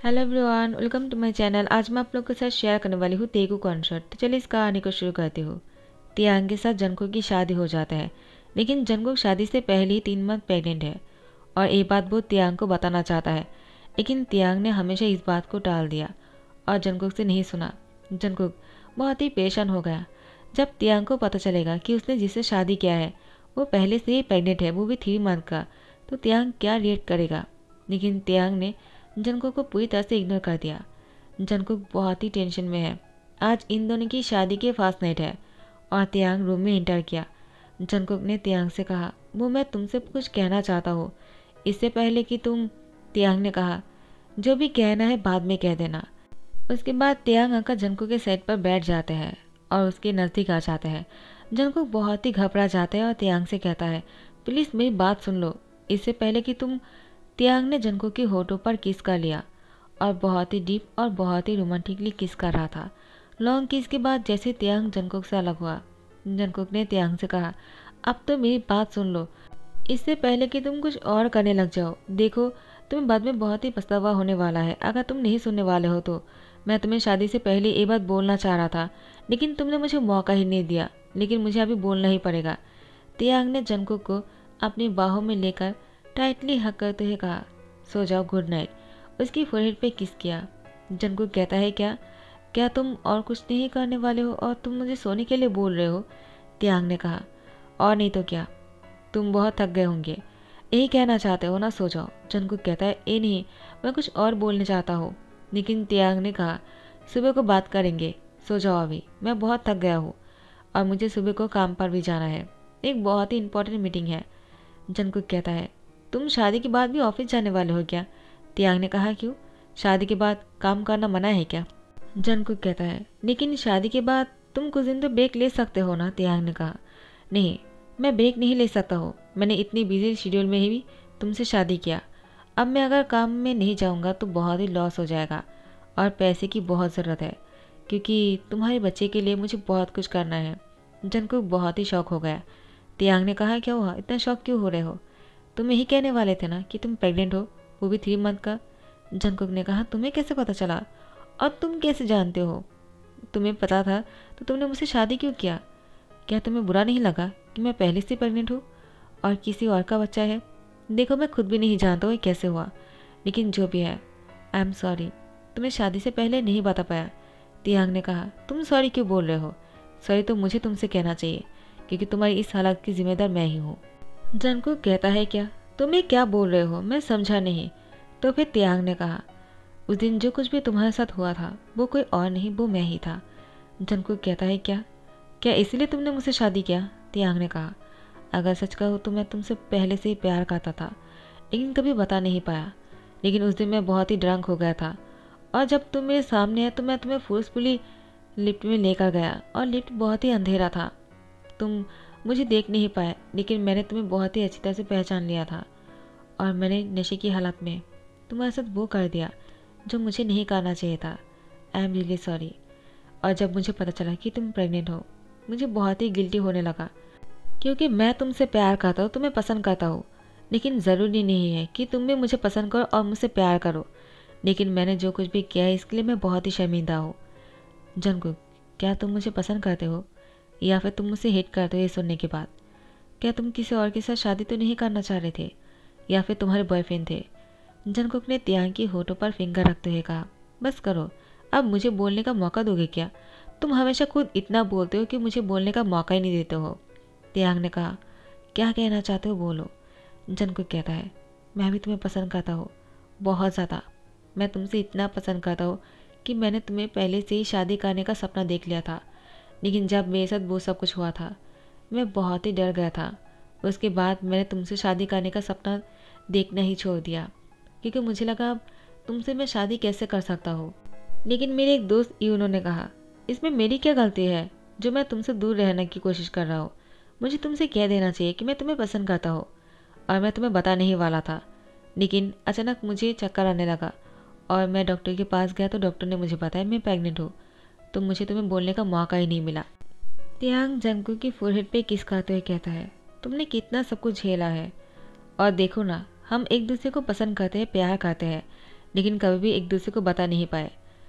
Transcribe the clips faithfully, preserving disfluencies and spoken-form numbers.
Hello everyone, welcome to my channel. आज मैं आप लोग के साथ शेयर करने वाली हूँ तेगु कॉन्सर्ट। तो चलिए इस कहानी को शुरू करती हूँ। तियांग के साथ जंगकुक की शादी हो जाता है, लेकिन जंगकुक शादी से पहले ही तीन मंथ प्रेग्नेंट है और ये बात वो तियांग को बताना चाहता है, लेकिन तियांग ने हमेशा इस बात को टाल दिया और जंगकुक से नहीं सुना। जंगकुक बहुत ही परेशान हो गया जब तियांग को पता चलेगा कि उसने जिससे शादी किया है वो पहले से ही प्रेग्नेंट है, वो भी थ्री मंथ का। तो तियांग क्या रिएक्ट करेगा, लेकिन तियांग ने जंगकुक को पूरी तरह से इग्नोर कर दिया। जंगकुक बहुत ही टेंशन में है। आज इन दोनों की शादी के फास्ट नाइट है और तियांग रूम में इंटर किया। जंगकुक ने तियांग से कहा, वो मैं तुमसे कुछ कहना चाहता हूँ इससे पहले कि तुम। तियांग ने कहा, जो भी कहना है बाद में कह देना। उसके बाद तियांग आकर जंगकुक के सेट पर बैठ जाते हैं और उसके नज़दीक आ जाते हैं। जंगकुक बहुत ही घबरा जाते हैं और तियांग से कहता है, प्लीज़ मेरी बात सुन लो इससे पहले कि तुम। तियांग ने जंगकुक की होठों पर किस कर लिया और बहुत ही डीप और बहुत ही रोमांटिकली किस कर रहा था। लॉन्ग किस के बाद जैसे तियांग जंगकुक से अलग हुआ, जंगकुक ने तियांग से कहा, अब तो मेरी बात सुन लो इससे पहले कि तुम कुछ और करने लग जाओ। देखो, तुम्हें बाद में बहुत ही पछतावा होने वाला है अगर तुम नहीं सुनने वाले हो तो। मैं तुम्हें शादी से पहले ये बात बोलना चाह रहा था, लेकिन तुमने मुझे मौका ही नहीं दिया, लेकिन मुझे अभी बोलना ही पड़ेगा। तियांग ने जंगकुक को अपनी बाहों में लेकर टाइटली हक करते हुए कहा, सो जाओ, गुड नाइट। उसकी फोरहेड पे किस किया। जंगकुक कहता है, क्या क्या तुम और कुछ नहीं करने वाले हो और तुम मुझे सोने के लिए बोल रहे हो। तियांग ने कहा, और नहीं तो क्या, तुम बहुत थक गए होंगे, यही कहना चाहते हो ना, सो जाओ। जंगकुक कहता है, ए नहीं, मैं कुछ और बोलने चाहता हूँ। लेकिन तियांग ने कहा, सुबह को बात करेंगे, सो जाओ अभी, मैं बहुत थक गया हूँ और मुझे सुबह को काम पर भी जाना है, एक बहुत ही इंपॉर्टेंट मीटिंग है। जंगकुक कहता है, तुम शादी के बाद भी ऑफिस जाने वाले हो क्या। तियांग ने कहा, क्यों, शादी के बाद काम करना मना है क्या। जंगकुक कहता है, लेकिन शादी के बाद तुम कुछ दिन तो ब्रेक ले सकते हो ना। तियांग ने कहा, नहीं, मैं ब्रेक नहीं ले सकता हूँ, मैंने इतनी बिजी शेड्यूल में ही भी तुमसे शादी किया। अब मैं अगर काम में नहीं जाऊँगा तो बहुत ही लॉस हो जाएगा और पैसे की बहुत ज़रूरत है, क्योंकि तुम्हारे बच्चे के लिए मुझे बहुत कुछ करना है। जंगकुक बहुत ही शौक हो गया। तियांग ने कहा, क्या हुआ, इतना शौक क्यों हो रहे हो, तुम यही कहने वाले थे ना कि तुम प्रेग्नेंट हो, वो भी थ्री मंथ का। जंगकुक ने कहा, तुम्हें कैसे पता चला और तुम कैसे जानते हो, तुम्हें पता था तो तुमने मुझसे शादी क्यों किया। क्या तुम्हें बुरा नहीं लगा कि मैं पहले से प्रेग्नेंट हूँ और किसी और का बच्चा है। देखो, मैं खुद भी नहीं जानता हूँ ये कैसे हुआ, लेकिन जो भी है, आई एम सॉरी, तुम्हें शादी से पहले नहीं बता पाया। तियांग ने कहा, तुम सॉरी क्यों बोल रहे हो, सॉरी तो मुझे तुमसे कहना चाहिए, क्योंकि तुम्हारी इस हालत की जिम्मेदार मैं ही हूँ। जंगकुक कहता है, क्या तुम ये क्या बोल रहे हो, मैं समझा नहीं। तो फिर तियांग ने कहा, उस दिन जो कुछ भी तुम्हारे साथ हुआ था वो कोई और नहीं, वो मैं ही था। जंगकुक कहता है, क्या क्या इसीलिए तुमने मुझसे शादी किया। तियांग ने कहा, अगर सच कहूँ तो मैं तुमसे पहले से ही प्यार करता था, लेकिन कभी बता नहीं पाया। लेकिन उस दिन मैं बहुत ही ड्रंक हो गया था और जब तुम मेरे सामने है तो मैं तुम्हें फोर्सफुली लिफ्ट में लेकर गया और लिफ्ट बहुत ही अंधेरा था, तुम मुझे देख नहीं पाए, लेकिन मैंने तुम्हें बहुत ही अच्छी तरह से पहचान लिया था और मैंने नशे की हालत में तुम्हारे साथ वो कर दिया जो मुझे नहीं करना चाहिए था। I am really sorry. और जब मुझे पता चला कि तुम प्रेग्नेंट हो, मुझे बहुत ही गिल्टी होने लगा, क्योंकि मैं तुमसे प्यार करता हूँ, तुम्हें पसंद करता हूँ, लेकिन ज़रूरी नहीं है कि तुम भी मुझे पसंद करो और मुझसे प्यार करो। लेकिन मैंने जो कुछ भी किया है इसके लिए मैं बहुत ही शर्मिंदा हूँ। जंगकुक, क्या तुम मुझे पसंद करते हो या फिर तुम मुझसे हेट करते हो ये सुनने के बाद। क्या तुम किसी और के साथ शादी तो नहीं करना चाह रहे थे या फिर तुम्हारे बॉयफ्रेंड थे। जंगकुक ने तियांग की होठों पर फिंगर रखते हुए कहा, बस करो, अब मुझे बोलने का मौका दोगे क्या। तुम हमेशा खुद इतना बोलते हो कि मुझे बोलने का मौका ही नहीं देते हो। तियांग ने कहा, क्या कहना चाहते हो बोलो। जंगकुक कहता है, मैं भी तुम्हें पसंद करता हूँ, बहुत ज़्यादा। मैं तुमसे इतना पसंद करता हूँ कि मैंने तुम्हें पहले से ही शादी करने का सपना देख लिया था, लेकिन जब मेरे साथ वो सब कुछ हुआ था मैं बहुत ही डर गया था। उसके बाद मैंने तुमसे शादी करने का सपना देखना ही छोड़ दिया, क्योंकि मुझे लगा अब तुमसे मैं शादी कैसे कर सकता हूँ। लेकिन मेरे एक दोस्त यूनो ने कहा, इसमें मेरी क्या गलती है जो मैं तुमसे दूर रहने की कोशिश कर रहा हूँ। मुझे तुमसे कह देना चाहिए कि मैं तुम्हें पसंद करता हूँ और मैं तुम्हें बता नहीं वाला था, लेकिन अचानक मुझे चक्कर आने लगा और मैं डॉक्टर के पास गया तो डॉक्टर ने मुझे बताया मैं प्रेग्नेंट हूँ, तो मुझे तुम्हें बोलने का मौका ही नहीं मिला। तियांग जंगकुक की फोरहेड पे किस खाते हुए कहता है, तुमने कितना सब कुछ झेला है और देखो ना, हम एक दूसरे को पसंद करते हैं, प्यार करते हैं, लेकिन कभी भी एक दूसरे को बता नहीं पाए।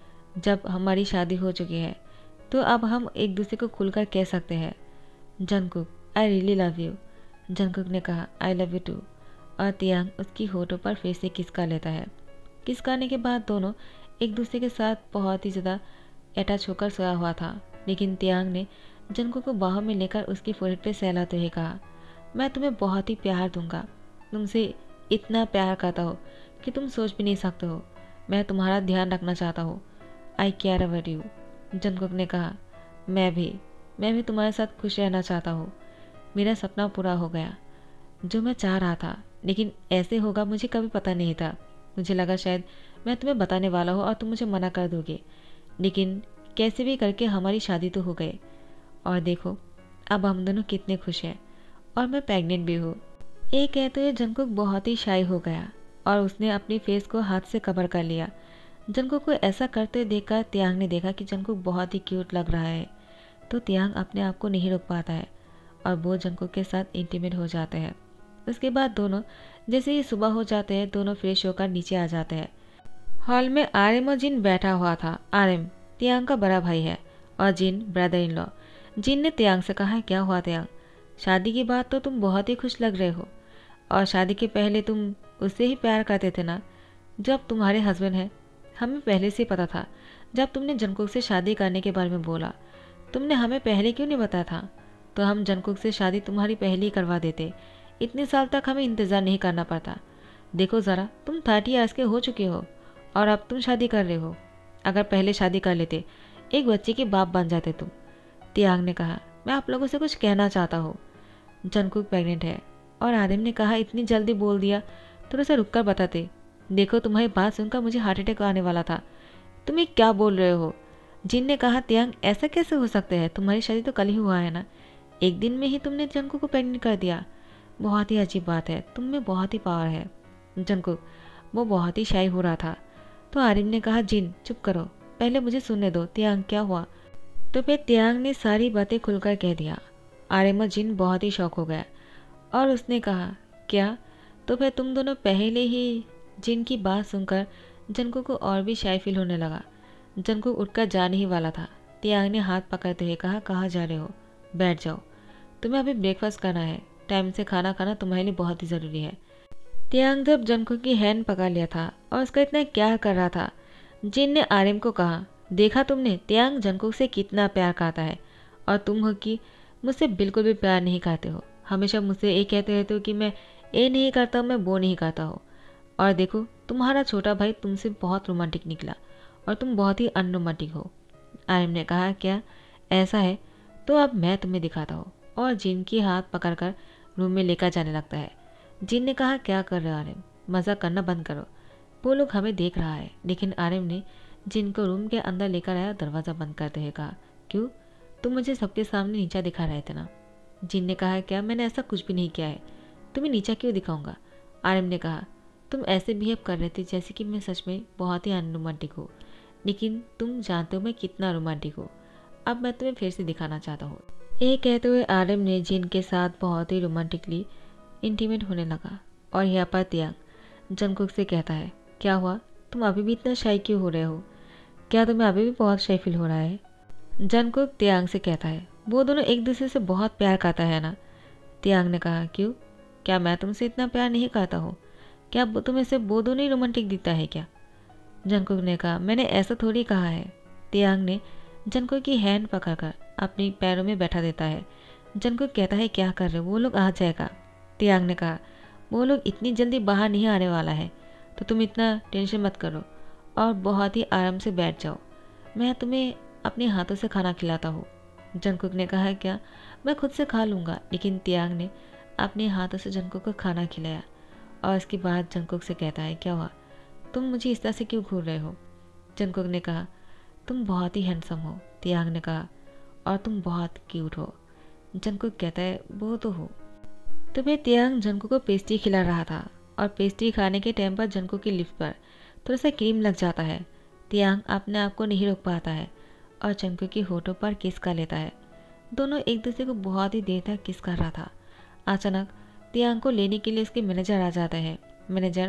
जब हमारी शादी हो चुकी है तो अब हम एक दूसरे को खुलकर कह सकते हैं। Jungkook, I really love you. Jungkook ने कहा, आई लव यू टू। और तियांग उसकी होठों पर फिर से किस कर लेता है। किस करने के बाद दोनों एक दूसरे के साथ बहुत ही ज़्यादा अटैच होकर सोया हुआ था। लेकिन तियांग ने जंगकुक को बाहों में लेकर उसकी फोrehead पे सहलाते हुए कहा, मैं तुम्हें बहुत ही प्यार दूंगा। तुमसे इतना प्यार करता हो कि तुम सोच भी नहीं सकते हो। मैं तुम्हारा ध्यान रखना चाहता हूँ। I care about you. Jungkook ने कहा, मैं भी मैं भी तुम्हारे साथ खुश रहना चाहता हूँ। मेरा सपना पूरा हो गया जो मैं चाह रहा था, लेकिन ऐसे होगा मुझे कभी पता नहीं था। मुझे लगा शायद मैं तुम्हें बताने वाला हूँ और तुम मुझे मना कर दोगे, लेकिन कैसे भी करके हमारी शादी तो हो गई। और देखो अब हम दोनों कितने खुश हैं, और मैं प्रेग्नेंट भी हूँ। ये कहते हुए जंगकुक बहुत ही शाई हो गया और उसने अपनी फेस को हाथ से कवर कर लिया। जंगकुक को ऐसा करते देखकर तियांग ने देखा कि जंगकुक बहुत ही क्यूट लग रहा है, तो तियांग अपने आप को नहीं रोक पाता है और वो जंगकुक के साथ इंटीमेट हो जाते हैं। उसके बाद दोनों जैसे ही सुबह हो जाते हैं दोनों फ्रेश होकर नीचे आ जाते हैं। हॉल में आर्यम और जिन बैठा हुआ था। आर्यम तियांग का बड़ा भाई है और जिन ब्रदर इन लॉ। जिन ने तियांग से कहा, क्या हुआ तियांग, शादी के बाद तो तुम बहुत ही खुश लग रहे हो, और शादी के पहले तुम उससे ही प्यार करते थे ना, जब तुम्हारे हस्बैंड हैं। हमें पहले से पता था। जब तुमने जंगकुक से शादी करने के बारे में बोला, तुमने हमें पहले क्यों नहीं बताया था? तो हम जंगकुक से शादी तुम्हारी पहले ही करवा देते। इतने साल तक हमें इंतज़ार नहीं करना पड़ता। देखो ज़रा, तुम थर्टी ईयर्स के हो चुके हो और अब तुम शादी कर रहे हो। अगर पहले शादी कर लेते, एक बच्चे के बाप बन जाते तुम। तियांग ने कहा, मैं आप लोगों से कुछ कहना चाहता हूँ। जंगकुक प्रेग्नेंट है। और आर्यम ने कहा, इतनी जल्दी बोल दिया, थोड़ा सा रुक कर बताते। देखो तुम्हारी बात सुनकर मुझे हार्ट अटैक आने वाला था। तुम ये क्या बोल रहे हो? जिन ने कहा, तियांग ऐसा कैसे हो सकता है, तुम्हारी शादी तो कल ही हुआ है ना। एक दिन में ही तुमने जंगकुक को प्रेग्नेंट कर दिया। बहुत ही अजीब बात है, तुम में बहुत ही पावर है। जंगकुक वो बहुत ही शाई हो रहा था। तो आर्यम ने कहा, जिन चुप करो, पहले मुझे सुनने दो। तियांग क्या हुआ? तो फिर तियांग ने सारी बातें खुलकर कह दिया। आर्यम और जिन बहुत ही शौक हो गया और उसने कहा, क्या? तो फिर तुम दोनों पहले ही? जिन की बात सुनकर जंगकुक को और भी शाय फील होने लगा। जंगकुक उठकर जाने ही वाला था। तियांग ने हाथ पकड़ते हुए कहा, कहाँ जा रहे हो? बैठ जाओ, तुम्हें अभी ब्रेकफास्ट करना है। टाइम से खाना खाना तुम्हारे लिए बहुत ही ज़रूरी है। तियांग जब जंगकुक की हैंड पकड़ लिया था और उसका इतना प्यार कर रहा था, जिन ने आर्यम को कहा, देखा तुमने तियांग जंगकुक से कितना प्यार करता है, और तुम हो कि मुझसे बिल्कुल भी प्यार नहीं करते हो। हमेशा मुझसे ये कहते रहते हो कि मैं ये नहीं करता हूँ, मैं वो नहीं करता हूँ। और देखो तुम्हारा छोटा भाई तुमसे बहुत रोमांटिक निकला और तुम बहुत ही अनरोमांटिक हो। आर्यम ने कहा, क्या ऐसा है? तो अब मैं तुम्हें दिखाता हूँ। और जिन की हाथ पकड़कर रूम में लेकर जाने लगता है। जिन ने कहा, क्या कर रहे हो आर्यम, मजाक करना बंद करो, वो लोग हमें देख रहा है। लेकिन आर्यम ने जिन को रूम के अंदर लेकर आया, दरवाज़ा बंद करते हुए कहा, क्यों, तुम मुझे सबके सामने नीचा दिखा रहे थे ना। जिन ने कहा, क्या मैंने ऐसा कुछ भी नहीं किया है, तुम्हें नीचा क्यों दिखाऊंगा। आर्यम ने कहा, तुम ऐसे बिहेव कर रहे थे जैसे कि मैं सच में बहुत ही अनरोमांटिक हूँ, लेकिन तुम जानते हो मैं कितना रोमांटिक हूँ। अब मैं तुम्हें फिर से दिखाना चाहता हूँ। ये कहते हुए आर्यम ने जिन के साथ बहुत ही रोमांटिकली इंटीमेट होने लगा। और यहाँ पर तियांग जंगकुक से कहता है, क्या हुआ, तुम अभी भी इतना शाई क्यों हो रहे हो? क्या तुम्हें अभी भी बहुत शाई फील हो रहा है? जंगकुक तियांग से कहता है, वो दोनों एक दूसरे से बहुत प्यार करता है ना। तियांग ने कहा, क्यों, क्या मैं तुमसे इतना प्यार नहीं करता हूँ? क्या तुम्हें से वो दोनों ही रोमांटिक दिखता है क्या? जंगकुक ने कहा, मैंने ऐसा थोड़ी कहा है। तियांग ने जंगकुक की हैंड पकड़कर अपनी पैरों में बैठा देता है। जंगकुक कहता है, क्या कर रहे हो, वो लोग आ जाएगा। तियांग ने कहा, वो लोग इतनी जल्दी बाहर नहीं आने वाला है, तो तुम इतना टेंशन मत करो और बहुत ही आराम से बैठ जाओ, मैं तुम्हें अपने हाथों से खाना खिलाता हूँ। जंगकुक ने कहा, क्या, मैं खुद से खा लूँगा। लेकिन तियांग ने अपने हाथों से जंगकुक को खाना खिलाया और इसके बाद जंगकुक से कहता है, क्या हुआ, तुम मुझे इस तरह से क्यों घूर रहे हो? जंगकुक ने कहा, तुम बहुत ही हैंडसम हो। तियांग ने कहा, और तुम बहुत क्यूट हो। जंगकुक कहता है, वो तो हो। तो फिर तियांग जंगकुक को पेस्ट्री खिला रहा था और पेस्ट्री खाने के टाइम पर जंगकुक की लिप्स पर थोड़ा सा क्रीम लग जाता है। तियांग अपने आप को नहीं रोक पाता है और जंगकुक की होठों पर किस कर लेता है। दोनों एक दूसरे को बहुत ही देर तक किस कर रहा था। अचानक तियांग को लेने के लिए उसके मैनेजर आ जाता है। मैनेजर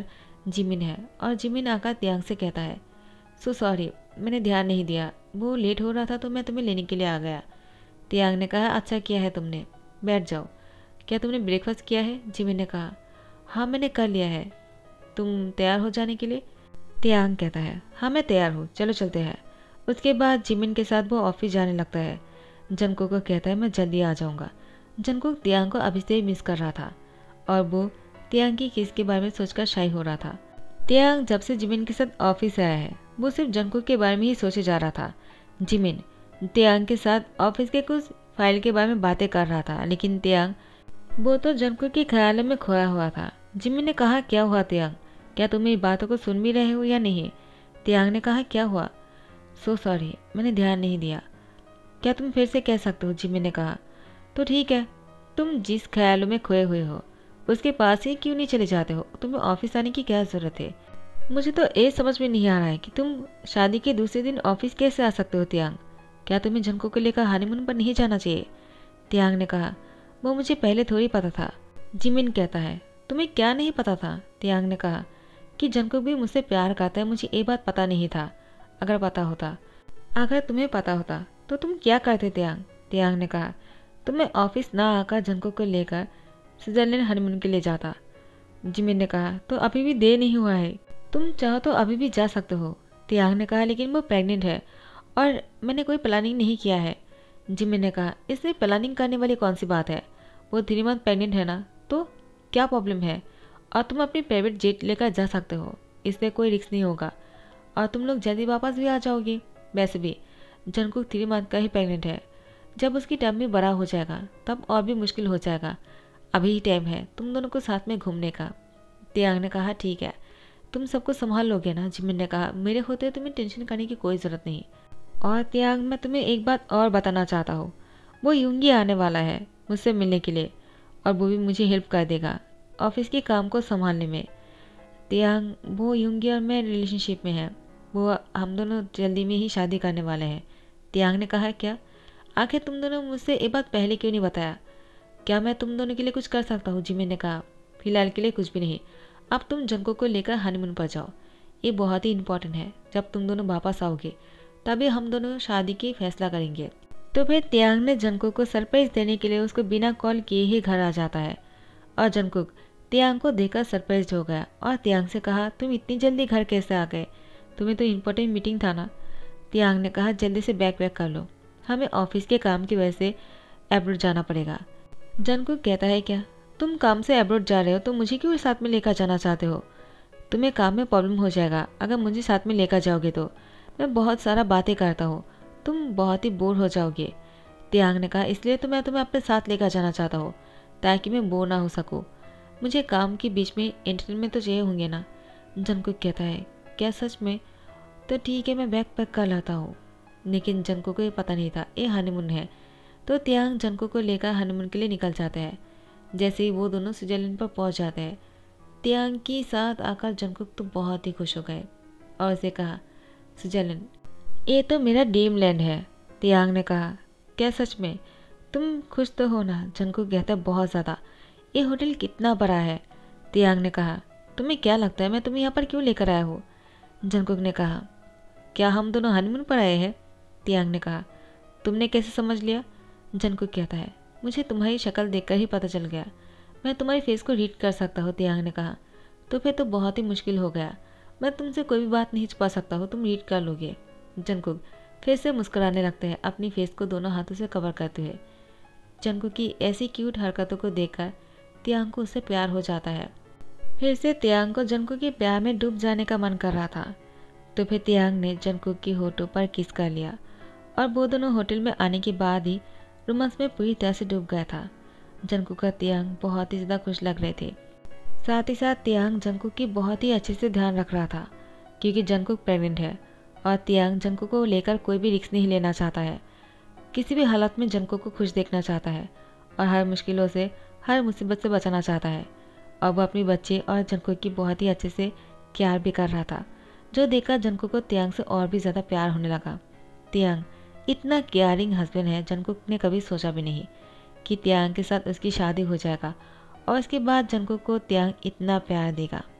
जिमिन है और जिमिन आकर त्यांग से कहता है, सो सॉरी, मैंने ध्यान नहीं दिया, वो लेट हो रहा था तो मैं तुम्हें लेने के लिए आ गया। त्यांग ने कहा, अच्छा किया है तुमने, बैठ जाओ। क्या तुमने ब्रेकफास्ट किया है? जिमिन ने कहा, हाँ मैंने कर लिया है। तुम तैयार हो जाने के लिए? त्यांग कहता है, हाँ मैं तैयार हूँ, चलो चलते हैं। उसके बाद जिमिन के साथ वो ऑफिस जाने लगता है। जंगकुक को कहता है, मैं जल्दी आ जाऊँगा। जंगकुक त्यांग को अभी से ही मिस कर रहा था और वो त्यांग की किस के बारे में सोचकर शाई हो रहा था। त्यांग जब से जिमिन के साथ ऑफिस आया है वो सिर्फ जंगकुक के बारे में ही सोचे जा रहा था। जिमिन त्यांग के साथ ऑफिस के कुछ फाइल के बारे में बातें कर रहा था, लेकिन त्यांग वो तो जंगकुक के ख्यालों में खोया हुआ था। जिमिन ने कहा, क्या हुआ त्यांग, क्या तुम मेरी बातों को सुन भी रहे हो या नहीं? त्यांग ने कहा, क्या हुआ? सो सॉरी, मैंने ध्यान नहीं दिया। क्या तुम फिर से कह सकते हो? जिमिन ने कहा, तो ठीक है, तुम जिस ख्यालों में खोए हुए हो उसके पास ही क्यों नहीं चले जाते हो? तुम्हें ऑफिस आने की क्या ज़रूरत है? मुझे तो ये समझ में नहीं आ रहा है कि तुम शादी के दूसरे दिन ऑफिस कैसे आ सकते हो त्यांग? क्या तुम्हें जंगकुक को लेकर हनीमून पर नहीं जाना चाहिए? त्यांग ने कहा, वो मुझे पहले थोड़ी पता था। जिमिन कहता है, तुम्हें क्या नहीं पता था? त्यांग ने कहा, कि जंगकुक भी मुझसे प्यार करता है, मुझे ये बात पता नहीं था। अगर पता होता, अगर तुम्हें पता होता तो तुम क्या करते त्यांग? त्यांग ने कहा, तुम्हें ऑफिस ना आकर जंगकुक को लेकर स्विट्जरलैंड हनीमून के लिए जाता। जिमिन ने कहा, तो अभी भी देर नहीं हुआ है, तुम चाहो तो अभी भी जा सकते हो। त्यांग ने कहा, लेकिन वो प्रेग्नेंट है और मैंने कोई प्लानिंग नहीं किया है। जिमिन ने कहा, इसमें प्लानिंग करने वाली कौन सी बात है? वो थ्री मंथ प्रेग्नेंट है ना, तो क्या प्रॉब्लम है? और तुम अपनी प्राइवेट जेट लेकर जा सकते हो, इसमें कोई रिस्क नहीं होगा और तुम लोग जल्दी वापस भी आ जाओगे। वैसे भी जंगकुक थ्री मंथ का ही प्रेग्नेंट है, जब उसकी टम्मी बड़ा हो जाएगा तब और भी मुश्किल हो जाएगा। अभी ही टाइम है तुम दोनों को साथ में घूमने का। त्यांग ने कहा, ठीक है, तुम सबको संभाल लोगे ना? जिमिन ने कहा, मेरे होते तुम्हें टेंशन करने की कोई ज़रूरत नहीं। और त्यांग, मैं तुम्हें एक बात और बताना चाहता हूँ, वो यूंगी आने वाला है मुझसे मिलने के लिए और वो भी मुझे हेल्प कर देगा ऑफिस के काम को संभालने में। त्यांग, वो यूंगी और मैं रिलेशनशिप में है, वो हम दोनों जल्दी में ही शादी करने वाले हैं। त्यांग ने कहा, क्या? आखिर तुम दोनों मुझसे ये बात पहले क्यों नहीं बताया? क्या मैं तुम दोनों के लिए कुछ कर सकता हूँ? जिमिन ने कहा, फिलहाल के लिए कुछ भी नहीं, अब तुम जंगकुक को लेकर हनीमून पर जाओ, ये बहुत ही इम्पोर्टेंट है। जब तुम दोनों वापस आओगे तभी हम दोनों शादी की फैसला करेंगे। तो फिर त्यांग ने जंगकुक को सरप्राइज देने के लिए उसको बिना कॉल किए ही घर आ जाता है और जंगकुक त्यांग को देखकर सरप्राइज हो गया और त्यांग से कहा, तुम इतनी जल्दी घर कैसे आ गए? तुम्हें तो इम्पोर्टेंट मीटिंग था ना? त्यांग ने कहा, जल्दी से बैग पैक कर लो, हमें ऑफिस के काम की वजह से एब्रोड जाना पड़ेगा। जंगकुक कहता है, क्या तुम काम से एब्रोड जा रहे हो तो मुझे क्यों साथ में लेकर जाना चाहते हो? तुम्हें काम में प्रॉब्लम हो जाएगा अगर मुझे साथ में लेकर जाओगे तो। मैं बहुत सारा बातें करता हूँ, तुम बहुत ही बोर हो जाओगे। त्यांग ने कहा, इसलिए तो मैं तुम्हें अपने साथ लेकर जाना चाहता हूँ ताकि मैं बोर ना हो सकूँ। मुझे काम के बीच में एंटरटेनमेंट तो चाहिए होंगे ना? जंगकुक कहता है, क्या सच में? तो ठीक है, मैं बैग पैक कर लाता हूँ। लेकिन जंगकुक को ये पता नहीं था ये हनीमून है, तो त्यांग जंगकुक को लेकर हनीमून के लिए निकल जाते हैं। जैसे ही वो दोनों स्विट्जरलैंड पर पहुंच जाते हैं, त्यांग के साथ आकर जंगकुक तो बहुत ही खुश हो गए और उसे कहा, स्विट्जरलैंड, ये तो मेरा ड्रीम लैंड है। त्यांग ने कहा, क्या सच में? तुम खुश तो हो ना? जंगकुक कहता है, बहुत ज़्यादा। ये होटल कितना बड़ा है? त्यांग ने कहा, तुम्हें क्या लगता है मैं तुम्हें यहाँ पर क्यों लेकर आया हूँ? जंगकुक ने कहा, क्या हम दोनों हनीमून पर आए हैं? त्यांग ने कहा, तुमने कैसे समझ लिया? जंगकुक कहता है, मुझे तुम्हारी शक्ल देखकर ही पता चल गया, मैं तुम्हारी फेस को रीड कर सकता हूँ। त्यांग ने कहा, तो फिर तो बहुत ही मुश्किल हो गया, मैं तुमसे कोई भी बात नहीं छुपा सकता हूँ, तुम रीड कर लोगे। जंगकुक फिर से मुस्कुराने लगते हैं, अपनी फेस को दोनों हाथों से कवर करते हुए। जंगकुक की ऐसी क्यूट हरकतों को देखकर त्यांग को उससे प्यार हो जाता है। फिर से त्यांग को जंगकुक के प्यार में डूब जाने का मन कर रहा था, तो फिर त्यांग ने जंगकुक की होठों पर किस कर लिया और वो दोनों होटल में आने के बाद ही रोमांस में पूरी तरह से डूब गया था। जंगकुक का त्यांग बहुत ही ज़्यादा खुश लग रहे थे। साथ ही साथ त्यांग जंगकुक की बहुत ही अच्छे से ध्यान रख रहा था, क्योंकि जंगकुक प्रेग्नेंट है और त्यांग जंगकुक को लेकर कोई भी रिस्क नहीं लेना चाहता है। किसी भी हालत में जंगकुक को खुश देखना चाहता है और हर मुश्किलों से, हर मुसीबत से बचाना चाहता है। और वो अपनी बच्चे और जंगकुक की बहुत ही अच्छे से केयर भी कर रहा था, जो देखकर जंगकुक को त्यांग से और भी ज़्यादा प्यार होने लगा। त्यांग इतना केयरिंग हस्बैंड है, जंगकुक ने कभी सोचा भी नहीं कि त्यांग के साथ उसकी शादी हो जाएगा और उसके बाद जंगकुक को त्यांग इतना प्यार देगा।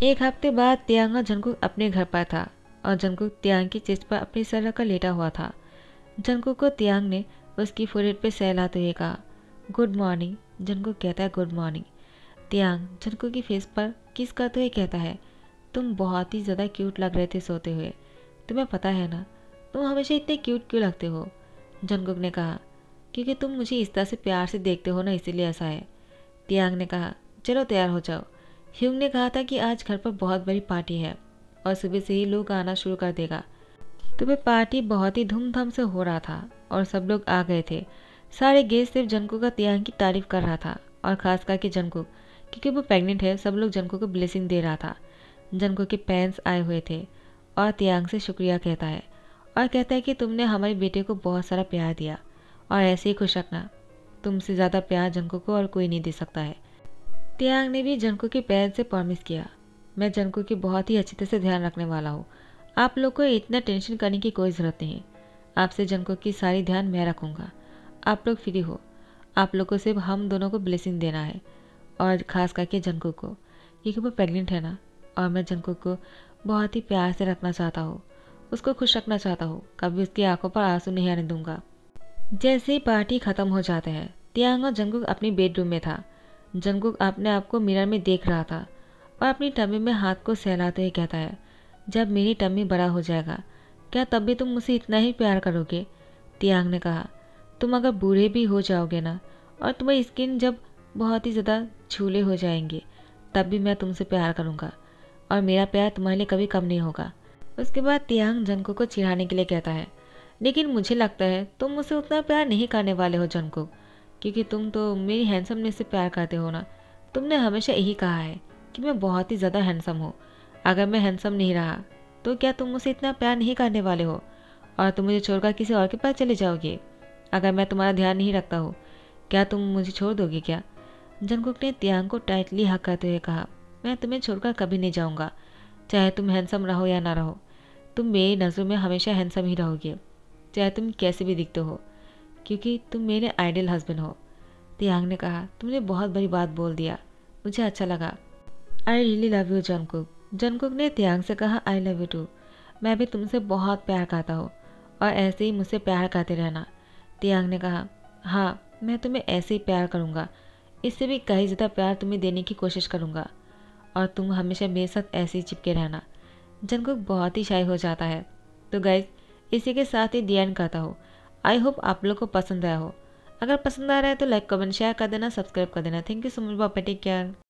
एक हफ्ते बाद तियांग और जंगकुक अपने घर पर था और जंगकुक तियांग की चेस्ट पर अपनी सर रखकर लेटा हुआ था। जंगकुक को तियांग ने उसकी फोrehead पे सहलाते हुए कहा, गुड मॉर्निंग। जंगकुक कहता है, गुड मॉर्निंग। तियांग जंगकुक की फेस पर किस करते हुए कहता है, तुम बहुत ही ज़्यादा क्यूट लग रहे थे सोते हुए। तुम्हें पता है ना, तुम हमेशा इतने क्यूट क्यों लगते हो? जंगकुक ने कहा, क्योंकि तुम मुझे इस तरह से प्यार से देखते हो ना, इसीलिए ऐसा है। तियांग ने कहा, चलो तैयार हो जाओ। ह्यूंग ने कहा था कि आज घर पर बहुत बड़ी पार्टी है और सुबह से ही लोग आना शुरू कर देगा। तो वह पार्टी बहुत ही धूमधाम से हो रहा था और सब लोग आ गए थे। सारे गेस्ट सिर्फ जंगकुक का तियांग की तारीफ कर रहा था और खास करके जंगकुक, क्योंकि वो प्रेग्नेंट है। सब लोग जंगकुक को ब्लेसिंग दे रहा था। जंगकुक के पेरेंट्स आए हुए थे और तियांग से शुक्रिया कहता है और कहता है कि तुमने हमारे बेटे को बहुत सारा प्यार दिया और ऐसे ही खुश रखना। तुमसे ज़्यादा प्यार जंगकुक को और कोई नहीं दे सकता है। तियांग ने भी जंगकुक के पेरेंट्स से प्रॉमिस किया, मैं जंगकुक की बहुत ही अच्छी तरह से ध्यान रखने वाला हूँ। आप लोग को इतना टेंशन करने की कोई ज़रूरत नहीं। आपसे जंगकुक की सारी ध्यान मैं रखूँगा। आप लोग फ्री हो। आप लोग को सिर्फ हम दोनों को ब्लेसिंग देना है और ख़ास करके जंगकुक को, क्योंकि वो प्रेग्नेंट है ना। और मैं जंगकुक को बहुत ही प्यार से रखना चाहता हूँ, उसको खुश रखना चाहता हूँ। कभी उसकी आंखों पर आंसू नहीं आने दूंगा। जैसे ही पार्टी ख़त्म हो जाता है, तियांग और जंगकुक अपनी बेडरूम में था। जंगकुक अपने आप को मिरर में देख रहा था और अपनी टमी में हाथ को सहलाते हुए कहता है, जब मेरी टमी बड़ा हो जाएगा, क्या तब भी तुम मुझसे इतना ही प्यार करोगे? तियांग ने कहा, तुम अगर बूढ़े भी हो जाओगे ना और तुम्हारी स्किन जब बहुत ही ज़्यादा छूले हो जाएंगे, तब भी मैं तुमसे प्यार करूँगा और मेरा प्यार तुम्हारे लिए कभी कम नहीं होगा। उसके बाद तियांग जंगकुक को चिढ़ाने के लिए कहता है, लेकिन मुझे लगता है तुम मुझसे उतना प्यार नहीं करने वाले हो जंगकुक, क्योंकि तुम तो मेरी हैंडसमनेस से प्यार करते हो ना। तुमने हमेशा यही कहा है कि मैं बहुत ही ज़्यादा हैंडसम हूँ। अगर मैं हैंडसम नहीं रहा तो क्या तुम मुझसे इतना प्यार नहीं करने वाले हो और तुम मुझे छोड़कर किसी और के पास चले जाओगे? अगर मैं तुम्हारा ध्यान नहीं रखता हूँ, क्या तुम मुझे छोड़ दोगे क्या? जंगकुक ने तियांग को टाइटली हक करते हुए कहा, मैं तुम्हें छोड़कर कभी नहीं जाऊँगा, चाहे तुम हैंडसम रहो या ना रहो। तुम मेरी नज़रों में हमेशा हैंडसम ही रहोगे, चाहे तुम कैसे भी दिखते हो, क्योंकि तुम मेरे आइडियल हस्बैंड हो। तियांग ने कहा, तुमने बहुत बड़ी बात बोल दिया, मुझे अच्छा लगा। I really love you Jungkook. Jungkook ने तियांग से कहा, आई लव यू टू। मैं भी तुमसे बहुत प्यार करता हूँ और ऐसे ही मुझसे प्यार करते रहना। तियांग ने कहा, हाँ मैं तुम्हें ऐसे ही प्यार करूँगा, इससे भी कहीं ज़्यादा प्यार तुम्हें देने की कोशिश करूँगा और तुम हमेशा मेरे साथ ऐसे ही चिपके रहना। जंगकुक बहुत ही शाय हो जाता है। तो गाइज, इसी के साथ ही दी एंड करता हूँ। आई होप आप लोग को पसंद आया हो। अगर पसंद आ रहा है तो लाइक कमेंट शेयर कर देना, सब्सक्राइब कर देना। Thank you so much, bye, take care.